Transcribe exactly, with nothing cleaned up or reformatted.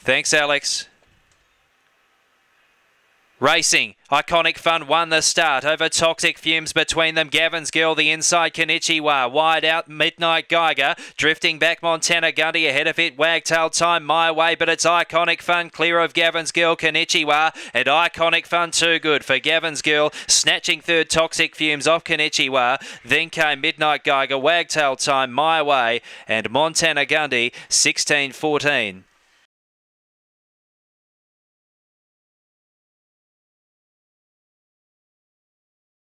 Thanks, Alex. Racing, Iconic Fun won the start over Toxic Fumes. Between them, Gavin's Girl, the inside Konnichiwa. Wide out, Midnight Geiger. Drifting back, Montana Gundy. Ahead of it, Wagtail Time, My Way. But it's Iconic Fun clear of Gavin's Girl, Konnichiwa. And Iconic Fun too good for Gavin's Girl. Snatching third, Toxic Fumes off Konnichiwa. Then came Midnight Geiger, Wagtail Time, My Way. And Montana Gundy, sixteen fourteen.